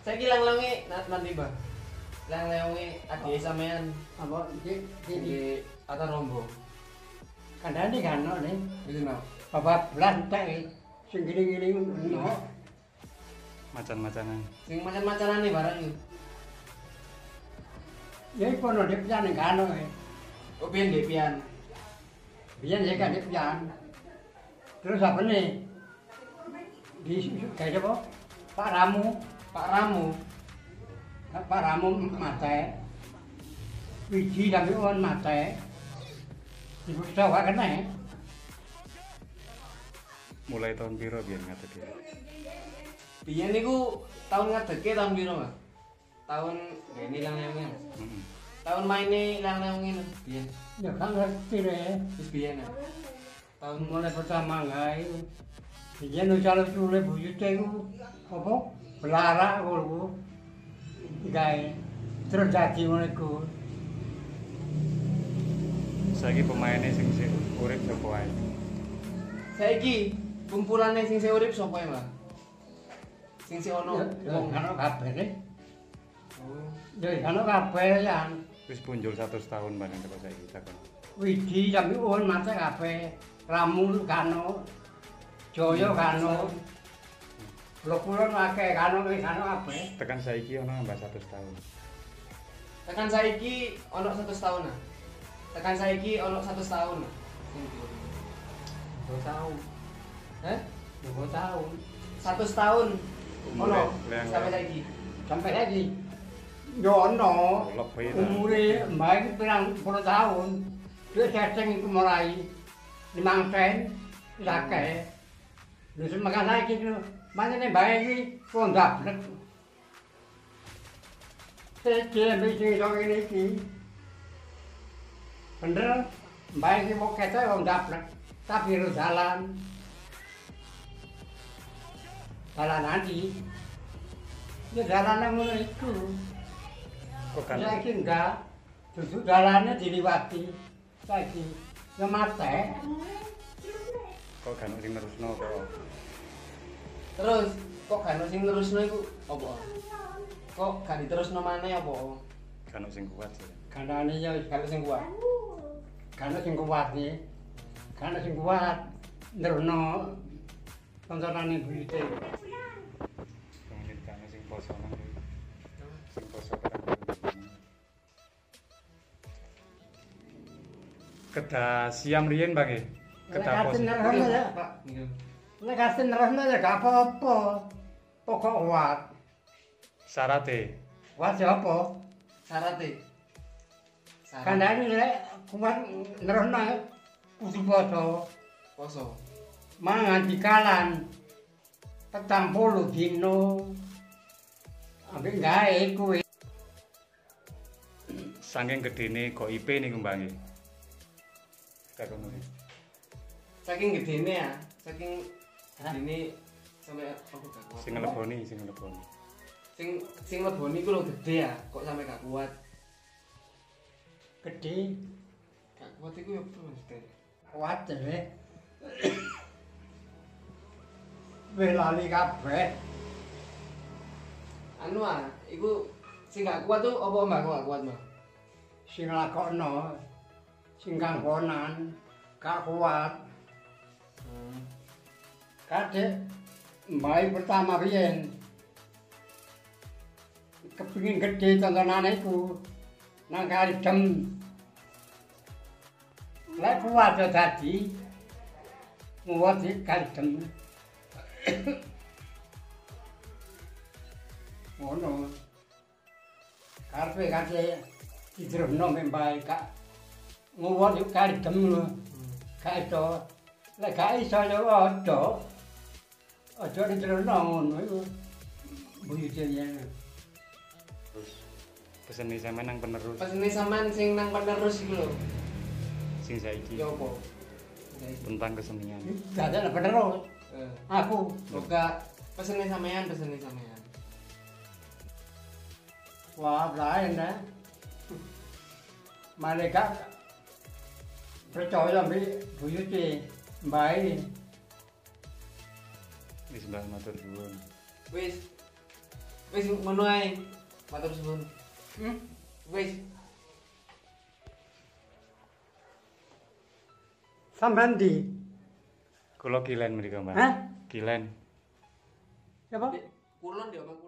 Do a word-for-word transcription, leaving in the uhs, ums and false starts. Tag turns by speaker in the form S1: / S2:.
S1: Saiki lang-langi nanti, Mbah. Lang-langi ade sampean
S2: Apa iki
S1: di atas rombo.
S2: kandhane kan ono nih.
S1: Gitu no.
S2: Bapak belas tek sing gini-gini ono.
S3: Macan-macanan.
S1: Sing macan-macanane barang iki.
S2: Ya iku ono di pian kan ono.
S1: Oh pian nggih pian.
S2: Biyen saya kan di pian. Terus apa nih? Di kayak apa? Pak Ramu,
S1: Pak Ramu.
S2: Pak Ramu mate. Wiji tapi on mate. Ibu sawah kena.
S3: Mulai tahun piro biyen ngadeg ya?
S1: Biyen niku tahun ngadege tahun piro, Mas? Tahun ngene lang-langi.
S3: Heeh.
S1: Tahun maine lang-langi biyen.
S2: Ya kan ngerti deh.
S1: Wis biyen ya. Tahun
S2: Mulai pertama gawe. Biyen ucap sule buyute iku apa? Belara kulo. Gawe. Terus dadi ngono iku.
S3: Saiki pemainnya sing sing urip sapa wae?
S1: saiki kumpulane sing sing urip sapa ya, Mas? Sing sing ono
S2: Wong
S1: wong.
S2: ana kabeh nih.
S1: Oh.
S2: Ya ana kabeh ya.
S3: Wis punjul seratus tahun bareng teko saiki takon.
S2: Wiji tapi on mate kabeh. Ramu kano. Joyo kano. Lho akeh kano wis kano kabeh.
S3: Tekan saiki ono nambah seratus tahun.
S1: Tekan saiki ono seratus tahun nah. Tekan saiki ono seratus tahun.
S2: Dua tahun.
S1: Hah?
S2: Dua tahun.
S1: seratus tahun. Ono
S3: Leyang-
S1: sampai saiki.
S2: Sampai lagi. Yo ono.
S3: Lebih ta.
S2: Umure mbak iki pirang puluh tahun. Dia setting iku mulai lima sen akeh. Lha semakan saiki lho. Manene mbak iki kondak. Sejak bising sok ini iki. Bener, mbak iki mau ketok wong daplek. Tapi lu jalan. Jalan nanti. Ya jalan ngono iku.
S3: Kok kan
S2: Saiki enggak. Duduk jalannya diliwati. Saiki ya mate.
S3: kok kan sing nerusno kok.
S1: Terus kok gak ono sing terusno iku apa? Kok gak diterusno maneh apa?
S3: Kan sing kuat sih.
S2: Kandhane ya
S1: Gak ono sing kuat.
S2: kan sing kuat nih. Kan sing kuat nerno tontonane buyute.
S3: Kemudian kan sing poso nang kuwi. Sing poso kadang. Kedah siam riyen Bang nggih. Kedah
S2: Lek
S3: pos.
S2: katen nerno ya.
S1: Pak, niku.
S2: Lek katen nerno ya gak apa-apa. Pokok kuat.
S3: Syarate.
S2: Kuat ya apa?
S1: Syarate. Syarat
S2: Kandhane lek kuat nerno kudu poso.
S1: poso.
S2: Mangan dikalan petang puluh dino ambek gawe kuwi
S3: Saking gedene kok I P niku Mbak nggih. Kakon nggih.
S1: Saking gedene ya, saking gedene sampai aku gak kuat.
S3: Sing ngeleboni, sing ngeleboni.
S1: Sing sing leboni iku lho gede ya, kok sampai gak kuat.
S2: gede
S1: Gak kuat iku ya mesti.
S2: kuat deh wis lali kabeh
S1: Anu ah, iku sing gak kuat tuh apa Mbak kok gak kuat, Mbak?
S2: sing lakokno sing kanggonan gak kuat
S1: Hmm.
S2: kadek mbak pertama riyen kepingin gede tontonane iku nang kali dem lek kuat ya dadi nguwat di kali dem ngono karepe kate didrono mbak kak nguwat di kali dem lho gak iso lek gak iso ya ojo ojo didrono ngono iku buyute yen
S3: Terus pesene sampean nang penerus
S1: Pesene sampean sing nang penerus iku lho.
S3: sing saiki
S1: Ya apa?
S3: tentang kesenian.
S2: dadak penerus
S1: Eh,
S2: aku
S1: Buka pesene sampean, pesene sampean.
S2: wah lain dah mereka percaya mbek buyute mbae
S3: Wis Mbak matur suwun.
S1: Wis Wis ngono ae. Matur suwun.
S2: Hmm?
S1: Wis.
S2: Sampean di?
S3: Kula kilen mriko, Mbak.
S2: Hah?
S3: Kilen.
S2: Apa?
S1: Kulon dia, Bang.